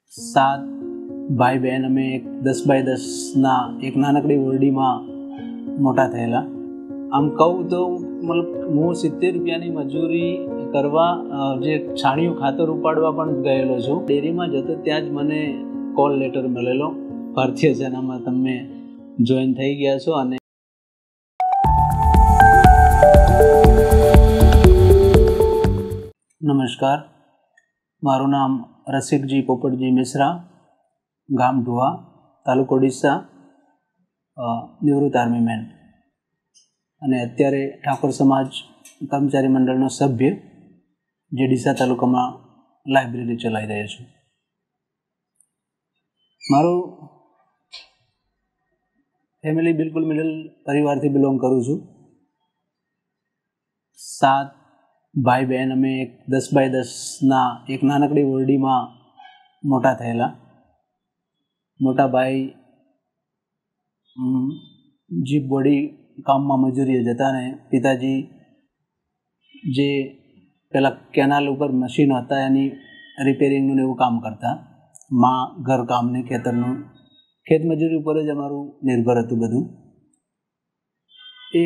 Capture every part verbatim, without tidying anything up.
सात भाई बहन અમે એક દસ બાય દસના એક નાનકડી ઓરડીમાં મોટા થયેલા. આમ કહું તો મતલબ હું સિત્તેર રૂપિયાની મજૂરી કરવા જે છાણિયું ખાતર ઉપાડવા પણ ગયેલો છું. ડેરીમાં જતો ત્યાં જ મને કોલ લેટર મળેલો, ભારતીય સેનામાં તમે જોઈન થઈ ગયા છો. અને નમસ્કાર, મારું નામ રસિકજી પોપટજી મિશ્રા, ગામ ઢુવા, તાલુકો ડીસા, નિવૃત્ત આર્મી મેન, અને અત્યારે ઠાકોર સમાજ કર્મચારી મંડળનો સભ્ય, જે ડીસા તાલુકામાં લાઇબ્રેરી ચલાવી રહ્યો છું. મારું ફેમિલી બિલકુલ મિડલ પરિવારથી બિલોંગ કરું છું. સાત ભાઈ બહેન અમે એક દસ બાય દસના એક નાનકડી ઓરડીમાં મોટા થયેલા. મોટા ભાઈ જીપ બોડી કામમાં મજૂરીએ જતા, ને પિતાજી જે પેલા કેનાલ ઉપર મશીનો હતા એની રિપેરિંગનું ને એવું કામ કરતા. માં ઘર કામને ખેતરનું ખેત મજૂરી ઉપર જ અમારું નિર્ભર હતું બધું. એ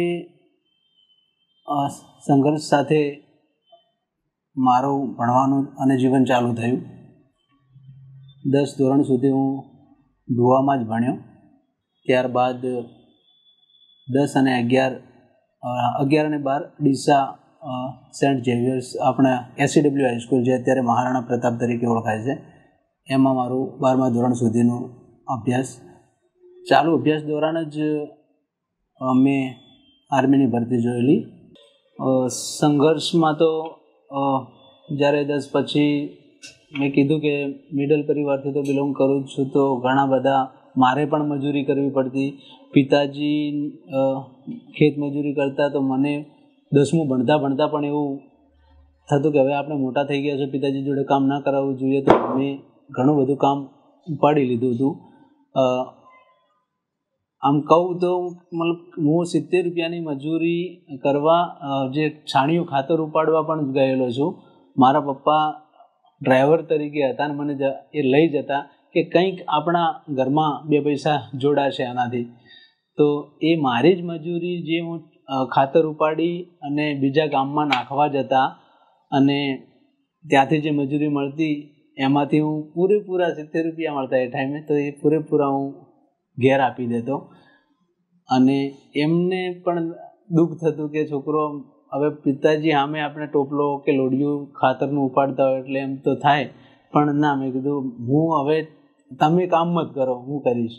સંઘર્ષ સાથે મારું ભણવાનું અને જીવન ચાલુ થયું. દસ ધોરણ સુધી હું ઢુવામાં જ ભણ્યો. ત્યારબાદ દસ અને અગિયાર અગિયાર અને બાર ડીસા સેન્ટ ઝેવિયર્સ આપણા એસસીડબલ્યુ હાઈસ્કૂલ, જે અત્યારે મહારાણા પ્રતાપ તરીકે ઓળખાય છે, એમાં મારું બારમા ધોરણ સુધીનો અભ્યાસ ચાલુ. અભ્યાસ દોરાન જ મેં આર્મીની ભરતી જોયેલી. સંઘર્ષમાં તો જ્યારે દસ પછી મેં કીધું કે મિડલ પરિવારથી તો બિલોંગ કરું જ છું, તો ઘણા બધા મારે પણ મજૂરી કરવી પડતી. પિતાજી ખેત મજૂરી કરતા, તો મને દસમું ભણતા ભણતા પણ એવું થતું કે હવે આપણે મોટા થઈ ગયા છે, પિતાજી જોડે કામ ના કરાવવું જોઈએ. તો મેં ઘણું બધું કામ ઉપાડી લીધું હતું. આમ કહું તો મતલબ હું સિત્તેર રૂપિયાની મજૂરી કરવા જે છાણિયું ખાતર ઉપાડવા પણ ગયેલો છું. મારા પપ્પા ડ્રાઈવર તરીકે હતા, અને મને એ લઈ જતા કે કંઈક આપણા ઘરમાં બે પૈસા જોડાશે આનાથી. તો એ મારી જ મજૂરી જે હું ખાતર ઉપાડી અને બીજા ગામમાં નાખવા જતા, અને ત્યાંથી જે મજૂરી મળતી એમાંથી હું પૂરેપૂરા સિત્તેર રૂપિયા મળતા એ ટાઈમે, તો એ પૂરેપૂરા હું ઘેર આપી દેતો. અને એમને પણ દુઃખ થતું કે છોકરો હવે પિતાજી સામે આપણે ટોપલો કે લોડિયું ખાતરનું ઉપાડતા હોય એટલે એમ તો થાય, પણ ના, મેં કીધું હું હવે તમે કામ જ કરો, હું કરીશ.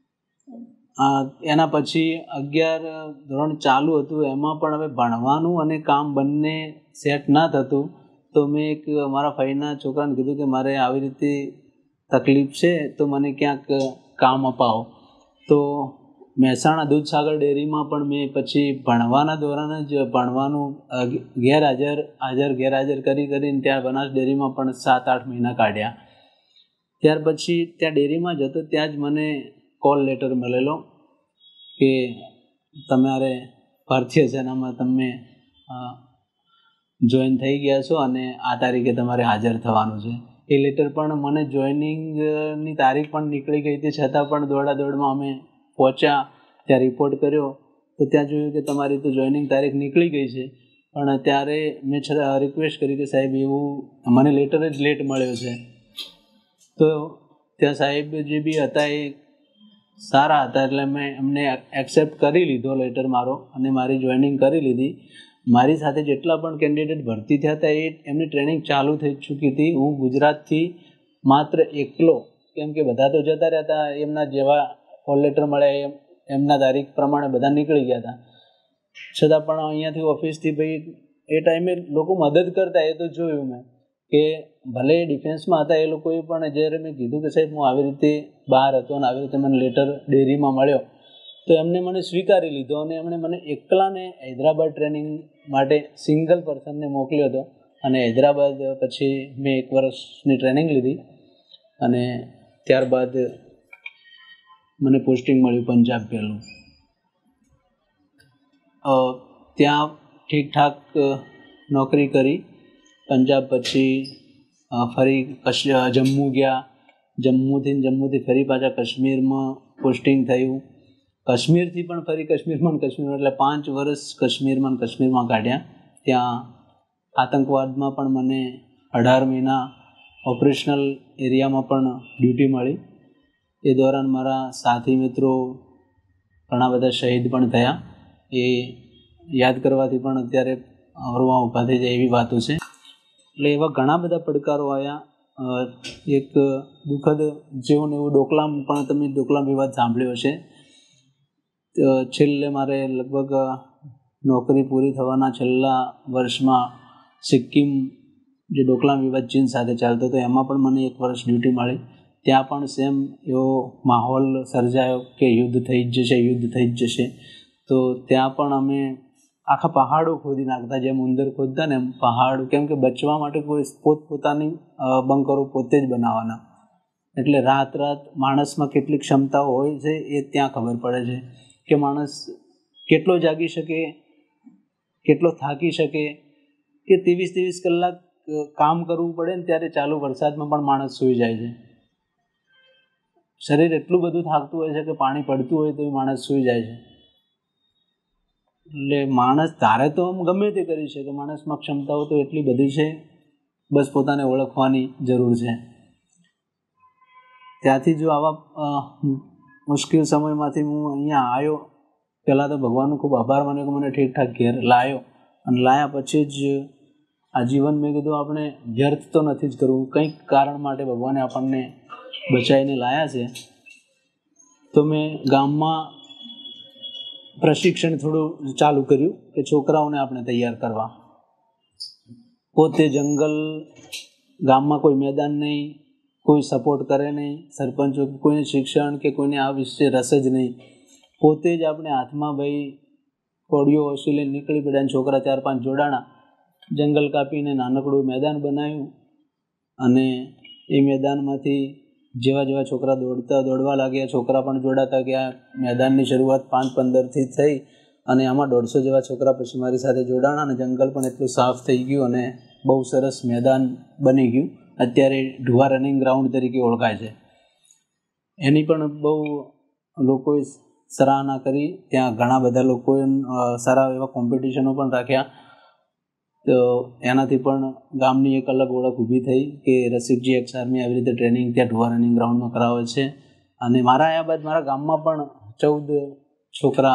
એના પછી અગિયાર ધોરણ ચાલુ હતું, એમાં પણ હવે ભણવાનું અને કામ બંને સેટ ના થતું. તો મેં એક મારા ભાઈના છોકરાને કીધું કે મારે આવી રીતે તકલીફ છે, તો મને ક્યાંક કામ અપાવો. તો મહેસાણા દૂધસાગર ડેરીમાં પણ મેં પછી ભણવાના દોરાન જ ભણવાનું ગેરહાજર હાજર ગેરહાજર કરી કરીને ત્યાં બનાસ ડેરીમાં પણ સાત આઠ મહિના કાઢ્યા. ત્યાર પછી ત્યાં ડેરીમાં જતો ત્યાં જ મને કોલ લેટર મળેલો કે તમારે ભારતીય સેનામાં તમે જોઈન થઈ ગયા છો અને આ તારીખે તમારે હાજર થવાનું છે. એ લેટર પણ મને જોઈનિંગની તારીખ પણ નીકળી ગઈ હતી, છતાં પણ દોડા દોડમાં અમે પહોંચ્યા. ત્યાં રિપોર્ટ કર્યો તો ત્યાં જોયું કે તમારી તો જોઈનિંગ તારીખ નીકળી ગઈ છે. પણ ત્યારે મેં રિક્વેસ્ટ કરી કે સાહેબ એવું મને લેટર જ લેટ મળ્યો છે. તો ત્યાં સાહેબ જે બી હતા એ સારા હતા, એટલે મેં એમને એક્સેપ્ટ કરી લીધો લેટર મારો, અને મારી જોઈનિંગ કરી લીધી. મારી સાથે જેટલા પણ કેન્ડિડેટ ભરતી થયા હતા એ એમની ટ્રેનિંગ ચાલુ થઈ ચૂકી હતી. હું ગુજરાતથી માત્ર એકલો, કેમ કે બધા તો જતા રહેતા, એમના જેવા કોલ લેટર મળ્યા એમ એમના તારીખ પ્રમાણે બધા નીકળી ગયા હતા. છતાં પણ અહીંયાથી ઓફિસથી ભાઈ એ ટાઈમે લોકો મદદ કરતા, એ તો જોયું મેં કે ભલે ડિફેન્સમાં હતા એ લોકોએ પણ જ્યારે મેં કીધું કે સાહેબ હું આવી રીતે બહાર હતો અને આવી રીતે મને લેટર ડેરીમાં મળ્યો, તો એમને મને સ્વીકારી લીધો, અને એમણે મને એકલાને હૈદરાબાદ ટ્રેનિંગ માટે સિંગલ પર્સનને મોકલ્યો હતો. અને હૈદરાબાદ પછી મેં એક વર્ષની ટ્રેનિંગ લીધી, અને ત્યારબાદ મને પોસ્ટિંગ મળ્યું પંજાબ પહેલું. ત્યાં ઠીકઠાક નોકરી કરી. પંજાબ પછી ફરી કચ્છ જમ્મુ ગયા, જમ્મુથી જમ્મુથી ફરી પાછા કાશ્મીરમાં પોસ્ટિંગ થયું, કાશ્મીરથી પણ ફરી કાશ્મીરમાં કાશ્મીરમાં એટલે પાંચ વર્ષ કાશ્મીરમાં કાશ્મીરમાં કાઢ્યા. ત્યાં આતંકવાદમાં પણ મને અઢાર મહિના ઓપરેશનલ એરિયામાં પણ ડ્યુટી મળી. એ દોરાન મારા સાથી મિત્રો ઘણા બધા શહીદ પણ થયા. એ યાદ કરવાથી પણ અત્યારે અવરવા ઊભા થઈ જાય એવી વાતો છે. એટલે એવા ઘણા બધા પડકારો આવ્યા. એક દુઃખદ જેવું ને એવું ડોકલામ પણ તમે ડોકલામ વિવાદ સાંભળ્યો હશે. છેલ્લે મારે લગભગ નોકરી પૂરી થવાના છેલ્લા વર્ષમાં સિક્કિમ જે ડોકલામ વિવાદ ચીન સાથે ચાલતો હતો એમાં પણ મને એક વર્ષ ડ્યુટી મળી. ત્યાં પણ સેમ એવો માહોલ સર્જાયો કે યુદ્ધ થઈ જ જશે યુદ્ધ થઈ જ જશે. તો ત્યાં પણ અમે આખા પહાડો ખોદી નાખતા, જેમ ઉંદર ખોદતા ને એમ પહાડ, કેમ કે બચવા માટે કોઈ પોતપોતાની બંકરો પોતે જ બનાવવાના. એટલે રાત રાત માણસમાં કેટલી ક્ષમતાઓ હોય છે એ ત્યાં ખબર પડે છે કે માણસ કેટલો જાગી શકે, કેટલો થાકી શકે, કે ત્રેવીસ ત્રેવીસ કલાક કામ કરવું પડે ને ત્યારે ચાલુ વરસાદમાં પણ માણસ સૂઈ જાય છે. શરીર એટલું બધું થાકતું હોય છે કે પાણી પડતું હોય તો એ માણસ સૂઈ જાય છે. એટલે માણસ ધારે તો આમ ગમે તે કરી શકે, માણસમાં ક્ષમતાઓ તો એટલી બધી છે, બસ પોતાને ઓળખવાની જરૂર છે. ત્યાંથી જો આવા મુશ્કેલ સમયમાંથી હું અહીંયા આવ્યો, પહેલાં તો ભગવાનનો ખૂબ આભાર માન્યો કે મને ઠીકઠાક ઘેર લાવ્યો. અને લાવ્યા પછી જ આ જીવન મેં કીધું આપણે વ્યર્થ તો નથી જ કરવું, કંઈક કારણ માટે ભગવાને આપણને બચાવીને લાવ્યા છે. તો મેં ગામમાં પ્રશિક્ષણ થોડું ચાલુ કર્યું કે છોકરાઓને આપણે તૈયાર કરવા. પોતે જંગલ, ગામમાં કોઈ મેદાન નહીં, કોઈ સપોર્ટ કરે નહીં, સરપંચો કોઈને શિક્ષણ કે કોઈને આ વિશે રસ જ નહીં. પોતે જ આપણે હાથમાં ભાઈ કોડીઓ વસૂલીને નીકળી પડ્યા. છોકરા ચાર પાંચ જોડાણા, જંગલ કાપીને નાનકડું મેદાન બનાવ્યું. અને એ મેદાનમાંથી જેવા જેવા છોકરા દોડતા દોડવા લાગ્યા, છોકરા પણ જોડાતા ગયા. મેદાનની શરૂઆત પાંચ પંદરથી થઈ અને આમાં દોઢસો જેવા છોકરા પછી મારી સાથે જોડાણા અને જંગલ પણ એટલું સાફ થઈ ગયું અને બહુ સરસ મેદાન બની ગયું. અત્યારે ઢુવા રનિંગ ગ્રાઉન્ડ તરીકે ઓળખાય છે. એની પણ બહુ લોકોએ સરાહના કરી. ત્યાં ઘણા બધા લોકોએ સારા એવા કોમ્પિટિશનો પણ રાખ્યા. તો એનાથી પણ ગામની એક અલગ ઓળખ ઊભી થઈ કે રસિકજી એક્સ આર્મી આવી રીતે ટ્રેનિંગ ત્યાં ઢુવા રનિંગ ગ્રાઉન્ડમાં કરાવે છે. અને મારા આવ્યા બાદ મારા ગામમાં પણ ચૌદ છોકરા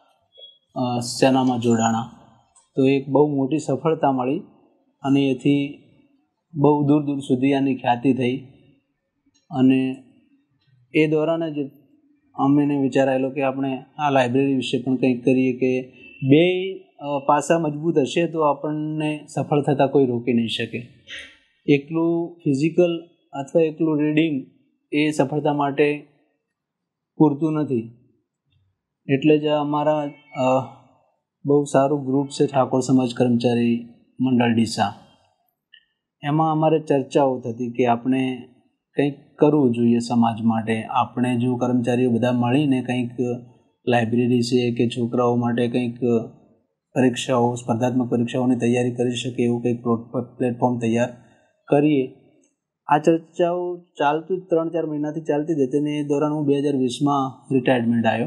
સેનામાં જોડાણા. તો એક બહુ મોટી સફળતા મળી અને એથી બહુ દૂર દૂર સુધી આની ખ્યાતિ થઈ. અને એ દોરાન જ અમને વિચાર આવેલો કે આપણે આ લાઇબ્રેરી વિશે પણ કંઈક કરીએ, કે બે પાસા મજબૂત હશે તો આપણને સફળ થતાં કોઈ રોકી નહીં શકે. એકલું ફિઝિકલ અથવા એકલું રીડિંગ એ સફળતા માટે પૂરતું નથી. એટલે જ અમારા બહુ સારું ગ્રુપ છે ઠાકોર સમાજ કર્મચારી મંડળ ડીસા. એમાં અમારે ચર્ચાઓ થતી કે આપણે કંઈક કરવું જોઈએ સમાજ માટે. આપણે જો કર્મચારીઓ બધા મળીને કંઈક લાઇબ્રેરી છે કે છોકરાઓ માટે કંઈક પરીક્ષાઓ, સ્પર્ધાત્મક પરીક્ષાઓની તૈયારી કરી શકે એવું કંઈક પ્લેટફોર્મ તૈયાર કરીએ. આ ચર્ચાઓ ચાલતું જ ત્રણ ચાર મહિનાથી ચાલતી જ હતી. અને એ દોરાન હું બે હજાર વીસમાં રિટાયરમેન્ટ આવ્યો.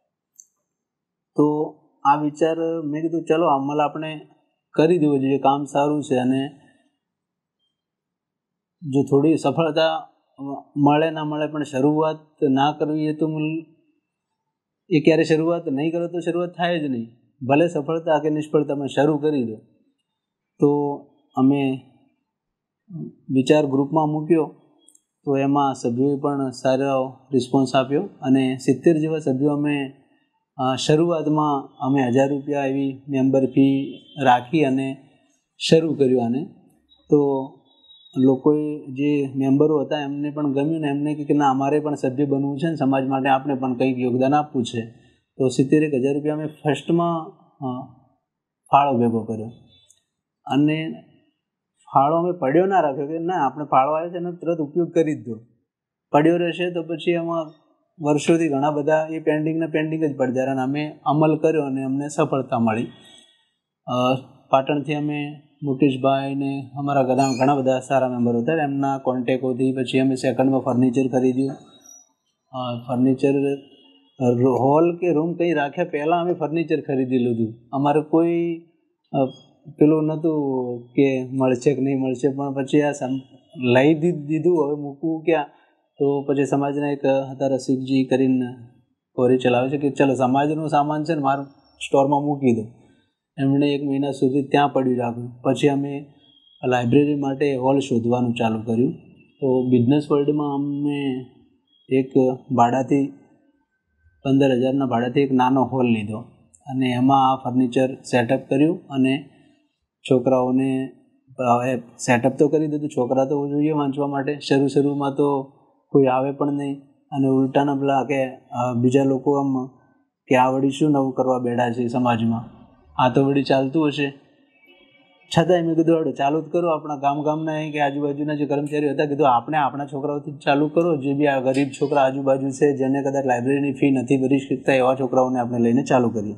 તો આ વિચાર મેં કીધું ચલો અમલ આપણે કરી દેવો જોઈએ, કામ સારું છે. અને જો થોડી સફળતા મળે ના મળે પણ શરૂઆત ના કરવી એ તો એ ક્યારે શરૂઆત નહીં કરો તો શરૂઆત થાય જ નહીં. ભલે સફળતા કે નિષ્ફળતામાં શરૂ કરી દો. તો અમે વિચાર ગ્રુપમાં મૂક્યો તો એમાં સભ્યોએ પણ સારો રિસ્પોન્સ આપ્યો અને સિત્તેર જેવા સભ્યો અમે શરૂઆતમાં અમે હજાર રૂપિયા એવી મેમ્બર ફી રાખી અને શરૂ કર્યું આને. તો લોકોએ જે મેમ્બરો હતા એમને પણ ગમ્યું ને એમને કે ના અમારે પણ સભ્ય બનવું છે ને સમાજ માટે આપણે પણ કંઈક યોગદાન આપવું છે. તો સિત્તેર એક હજાર રૂપિયા અમે ફર્સ્ટમાં ફાળો ભેગો કર્યો. અને ફાળો અમે પડ્યો ના રાખ્યો કે ના આપણે ફાળો આવ્યો છે એનો તરત ઉપયોગ કરી જ દો. પડ્યો રહેશે તો પછી એમાં વર્ષોથી ઘણા બધા એ પેન્ડિંગને પેન્ડિંગ જ પડતા અને અમે અમલ કર્યો અને અમને સફળતા મળી. પાટણથી અમે મુકેશભાઈ ને અમારા ઘણા ઘણા બધા સારા મેમ્બરો હતા. એમના કોન્ટેકોથી પછી અમે સેકન્ડમાં ફર્નિચર ખરીદ્યું. ફર્નિચર હોલ કે રૂમ કંઈ રાખ્યા પહેલાં અમે ફર્નિચર ખરીદી લીધું. અમારે કોઈ પેલું નહોતું કે મળશે કે નહીં મળશે, પણ પછી આ લઈ દીધું. હવે મૂકવું ક્યાં? તો પછી સમાજના એક હતા રસિકજી કરીને કોરી ચલાવે છે કે ચલો સમાજનું સામાન છે ને મારું સ્ટોરમાં મૂકી દો. એમણે એક મહિના સુધી ત્યાં પડ્યું રાખ્યું. પછી અમે લાઇબ્રેરી માટે હોલ શોધવાનું ચાલુ કર્યું. તો બિઝનેસ વર્લ્ડમાં અમને એક ભાડાથી પંદર હજારના ભાડાથી એક નાનો હોલ લીધો અને એમાં આ ફર્નિચર સેટઅપ કર્યું. અને છોકરાઓને સેટઅપ તો કરી દીધું. છોકરા તો જોઈએ વાંચવા માટે. શરૂ શરૂમાં તો કોઈ આવે પણ નહીં, અને ઉલટાના પેલા કે બીજા લોકો આમ કે આ વળી શું નવું કરવા બેઠા છે સમાજમાં, આ તો વળી ચાલતું હશે. છતાંય મેં કીધું હડો ચાલુ જ કરો. આપણા ગામ ગામના કે આજુબાજુના જે કર્મચારીઓ હતા, કીધું આપણે આપણા છોકરાઓથી ચાલુ કરો. જે બી આ ગરીબ છોકરા આજુબાજુ છે, જેને કદાચ લાઇબ્રેરીની ફી નથી ભરી શકતા, એવા છોકરાઓને આપણે લઈને ચાલુ કરીએ.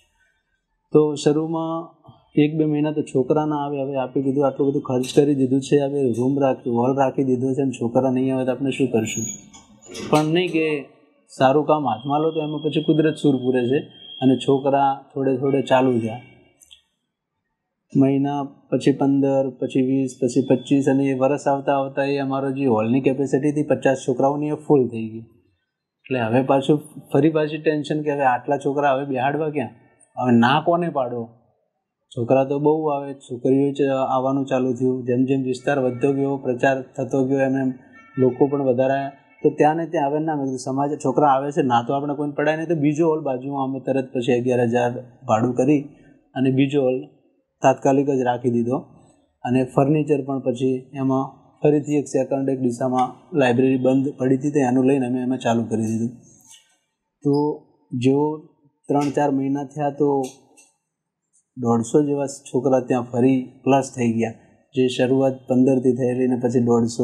તો શરૂમાં એક બે મહિના તો છોકરા ના આવે. હવે આપણે કીધું આટલું બધું ખર્ચ કરી દીધું છે, હવે રૂમ રાખી હોલ રાખી દીધો છે અને છોકરા નહીં આવે તો આપણે શું કરશું? પણ નહીં કે સારું કામ હાથમાં લો તો એમાં પછી કુદરત સૂર પૂરે છે. અને છોકરા થોડે થોડે ચાલુ થયા. મહિના પછી પંદર, પછી વીસ, પછી પચીસ, અને એ વરસ આવતા આવતા એ અમારો જે હોલની કેપેસિટી હતી પચાસ છોકરાઓની એ ફૂલ થઈ ગઈ. એટલે હવે પાછું ફરી પાછી ટેન્શન કે હવે આટલા છોકરા હવે બેહાડવા ક્યાં? હવે ના કોને પાડો? છોકરા તો બહુ આવે, છોકરીઓ જ આવવાનું ચાલુ થયું. જેમ જેમ વિસ્તાર વધતો ગયો, પ્રચાર થતો ગયો, એમ એમ લોકો પણ વધારે. તો ત્યાં ને ત્યાં આવે ના મેં સમાજ છોકરા આવે છે ના તો આપણે કોઈને પડાય નહીં. તો બીજો હોલ બાજુમાં અમે તરત પછી અગિયાર હજાર ભાડું કરી અને બીજો હોલ તાત્કાલિક જ રાખી દીધો. અને ફર્નિચર પણ પછી એમાં ફરીથી એક સેકન્ડ એક દિશામાં લાઇબ્રેરી બંધ પડી હતી એનું લઈને અમે એમાં ચાલુ કરી દીધું. તો જેવો ત્રણ ચાર મહિના થયા તો દોઢસો જેવા છોકરા ત્યાં ફરી પ્લસ થઈ ગયા. જે શરૂઆત પંદરથી થયેલી ને પછી દોઢસો,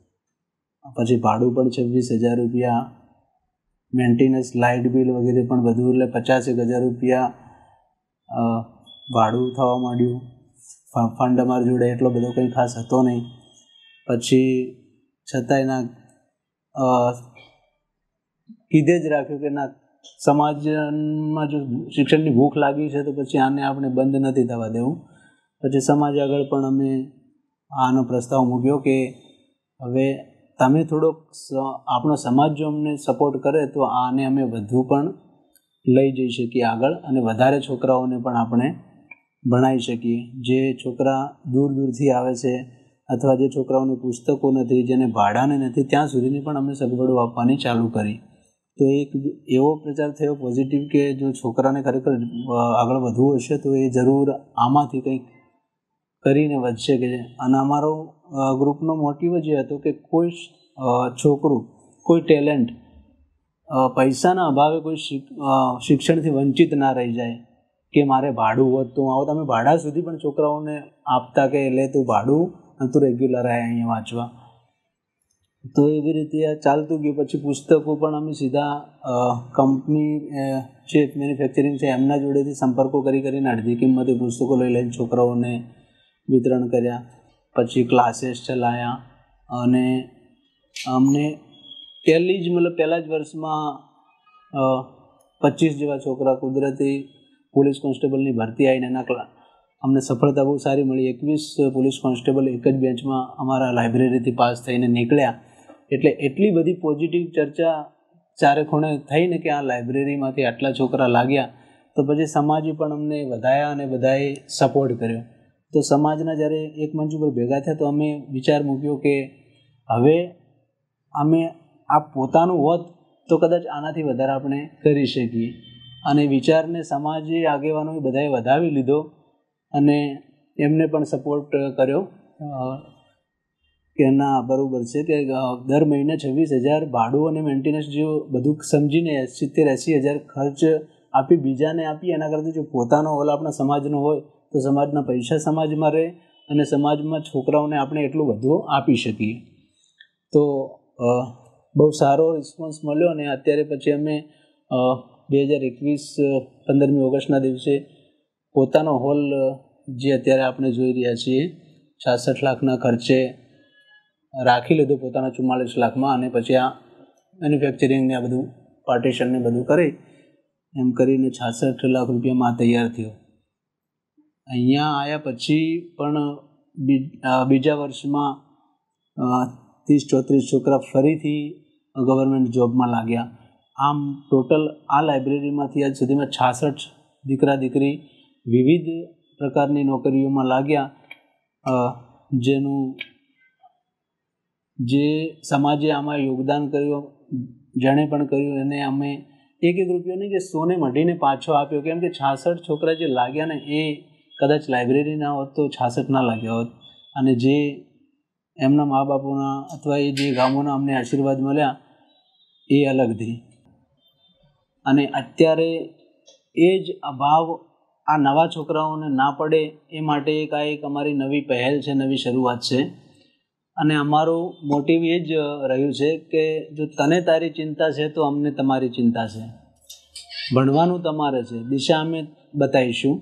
પછી ભાડું પણ છવ્વીસ હજાર રૂપિયા, મેન્ટેનન્સ લાઇટ બિલ વગેરે પણ બધું, એટલે પચાસેક હજાર રૂપિયા ભાડું થવા માંડ્યું. ફંડ અમારી જોડે એટલો બધો કંઈ ખાસ હતો નહીં. પછી છતાંય ના કીધે જ રાખ્યું કે ના સમાજમાં જો શિક્ષણની ભૂખ લાગી છે તો પછી આને આપણે બંધ નથી થવા દેવું. પછી સમાજ આગળ પણ અમે આનો પ્રસ્તાવ મૂક્યો કે હવે તમે થોડોક આપણો સમાજ જો અમને સપોર્ટ કરે તો આને અમે વધુ પણ લઈ જઈ શકીએ આગળ, અને વધારે છોકરાઓને પણ આપણે ભણાવી શકીએ. જે છોકરા દૂર દૂરથી આવે છે અથવા જે છોકરાઓને પુસ્તકો નથી, જેને ભાડાને નથી, ત્યાં સુધીની પણ અમે સગવડો આપવાની ચાલુ કરી. તો એક એવો પ્રચાર થયો પોઝિટિવ કે જો છોકરાને ખરેખર આગળ વધવું હશે તો એ જરૂર આમાંથી કંઈક કરીને વધશે કે. અને અમારો ગ્રુપનો મોટિવ જ એ હતો કે કોઈ છોકરું, કોઈ ટેલેન્ટ પૈસાના અભાવે કોઈ શિક્ષણથી વંચિત ના રહી જાય કે મારે ભાડું હોત તો આવો. તમે ભાડા સુધી પણ છોકરાઓને આપતા કે લે તું ભાડું અને તું રેગ્યુલર આવે અહીંયા વાંચવા. તો એવી રીતે આ ચાલતું ગયું. પછી પુસ્તકો પણ અમે સીધા કંપની જે મેન્યુફેક્ચરિંગ છે એમના જોડેથી સંપર્કો કરી કરીને અડધી કિંમતે પુસ્તકો લઈ લઈને છોકરાઓને વિતરણ કર્યા. પછી ક્લાસીસ ચલાવ્યા અને અમને પહેલી જ મતલબ પહેલાં જ વર્ષમાં પચીસ જેવા છોકરા કુદરતી પોલીસ કોન્સ્ટેબલની ભરતી આવીને એના અમને સફળતા બહુ સારી મળી. એકવીસ પોલીસ કોન્સ્ટેબલ એક જ બેન્ચમાં અમારા લાઇબ્રેરીથી પાસ થઈને નીકળ્યા. એટલે એટલી બધી પોઝિટિવ ચર્ચા ચારે ખૂણે થઈને કે આ લાઇબ્રેરીમાંથી આટલા છોકરા લાગ્યા. તો પછી સમાજે પણ અમને વધાયા અને બધાએ સપોર્ટ કર્યો. તો સમાજના જ્યારે એક મંચ ઉપર ભેગા થયા તો અમે વિચાર મૂક્યો કે હવે અમે આ પોતાનું હોત તો કદાચ આનાથી વધારે આપણે કરી શકીએ. અને વિચારને સમાજે આગેવાનોએ બધાએ વધાવી લીધો અને એમને પણ સપોર્ટ કર્યો કે ના બરાબર છે કે દર મહિને છવ્વીસ હજાર ભાડું અને મેન્ટેનન્સ જો બધું સમજીને સિત્તેર એંસી હજાર ખર્ચ આપી બીજાને આપીએ એના કરતાં જો પોતાનો હોલ આપણા સમાજનો હોય તો સમાજના પૈસા સમાજમાં રહે અને સમાજમાં છોકરાઓને આપણે એટલું બધું આપી શકીએ. તો બહુ સારો રિસ્પોન્સ મળ્યો. અને અત્યારે પછી અમે બે હજાર એકવીસ પંદરમી ઓગસ્ટના દિવસે પોતાનો હોલ જે અત્યારે આપણે જોઈ રહ્યા છીએ છાસઠ લાખના ખર્ચે રાખી લીધું પોતાના ચુમ્માલીસ લાખમાં, અને પછી આ મેન્યુફેક્ચરિંગને આ બધું પાર્ટીશનને બધું કરી એમ કરીને છાસઠ લાખ રૂપિયામાં તૈયાર થયો. અહીંયા આવ્યા પછી પણ બીજા વર્ષમાં ત્રીસ ચોત્રીસ છોકરા ફરીથી ગવર્મેન્ટ જોબમાં લાગ્યા. આમ ટોટલ આ લાઇબ્રેરીમાંથી આજ સુધીમાં છાસઠ દીકરા દીકરી વિવિધ પ્રકારની નોકરીઓમાં લાગ્યા. જેનું જે સમાજે આમાં યોગદાન કર્યું, જેણે પણ કર્યું એને અમે એક એક રૂપિયો નહીં કે સોને મઢીને પાછો આપ્યો. કેમ કે છાસઠ છોકરા જે લાગ્યા ને એ કદાચ લાઇબ્રેરી ના હોત તો છાસઠ ના લાગ્યા હોત. અને જે એમના મા બાપોના અથવા એ જે ગામોના અમને આશીર્વાદ મળ્યા એ અલગથી. અને અત્યારે એ જ અભાવ આ નવા છોકરાઓને ના પડે એ માટે એક આ એક અમારી નવી પહેલ છે, નવી શરૂઆત છે. અને અમારું મોટિવ એ જ રહ્યું છે કે જો તને તારી ચિંતા છે તો અમને તમારી ચિંતા છે. ભણવાનું તમારે છે, દિશા અમે બતાવીશું.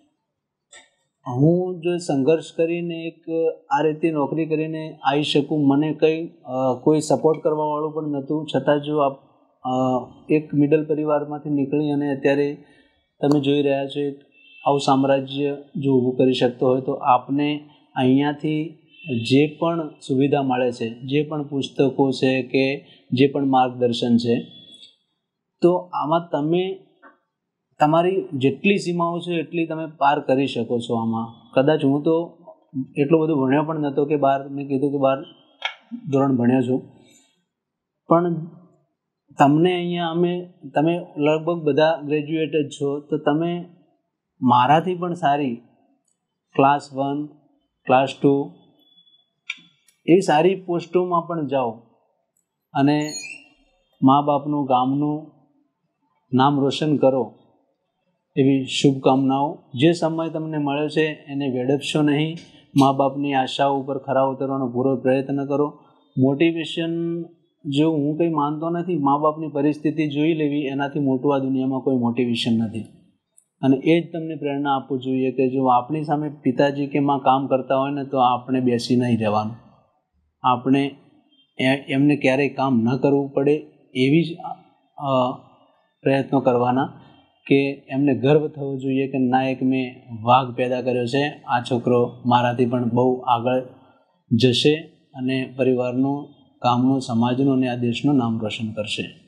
હું જો સંઘર્ષ કરીને એક આ રીતે નોકરી કરીને આવી શકું, મને કંઈ કોઈ સપોર્ટ કરવાવાળું પણ નહોતું, છતાં જો આપ એક મિડલ પરિવારમાંથી નીકળી અને અત્યારે તમે જોઈ રહ્યા છો આવું સામ્રાજ્ય જો ઊભું કરી શકતો હોય તો આપને અહીંયાથી જે પણ સુવિધા મળે છે, જે પણ પુસ્તકો છે કે જે પણ માર્ગદર્શન છે, તો આમાં તમે તમારી જેટલી સીમાઓ છે એટલી તમે પાર કરી શકો છો. આમાં કદાચ હું તો એટલો બધો ભણ્યો પણ નહોતો કે બાર મેં કીધું કે બાર ધોરણ ભણ્યો છું, પણ તમને અહીંયા અમે તમે લગભગ બધા ગ્રેજ્યુએટ જ છો, તો તમે મારાથી પણ સારી ક્લાસ વન ક્લાસ ટુ એવી સારી પોસ્ટોમાં પણ જાઓ અને મા બાપનું ગામનું નામ રોશન કરો એવી શુભકામનાઓ. જે સમય તમને મળ્યો છે એને વેડફશો નહીં. મા બાપની આશાઓ ઉપર ખરા ઉતરવાનો પૂરો પ્રયત્ન કરો. મોટિવેશન જો હું કંઈ માનતો નથી, મા બાપની પરિસ્થિતિ જોઈ લેવી એનાથી મોટું આ દુનિયામાં કોઈ મોટિવેશન નથી. અને એ જ તમને પ્રેરણા આપવું જોઈએ કે જો આપણી સામે પિતાજી કે માં કામ કરતા હોય ને તો આપણે બેસી નહીં રહેવાનું. આપણે એમને ક્યારેય કામ ન કરવું પડે એવી જ પ્રયત્નો કરવાના કે એમને ગર્વ થવો જોઈએ કે ના એક મેં વાઘ પેદા કર્યો છે, આ છોકરો મારાથી પણ બહુ આગળ જશે અને પરિવારનું, ગામનું, સમાજનું અને આ દેશનું નામ રોશન કરશે.